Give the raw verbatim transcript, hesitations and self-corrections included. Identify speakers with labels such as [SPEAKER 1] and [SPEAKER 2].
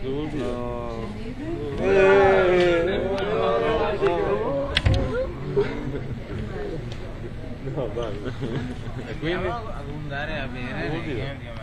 [SPEAKER 1] No. No, vai. E quindi?
[SPEAKER 2] Andare a bere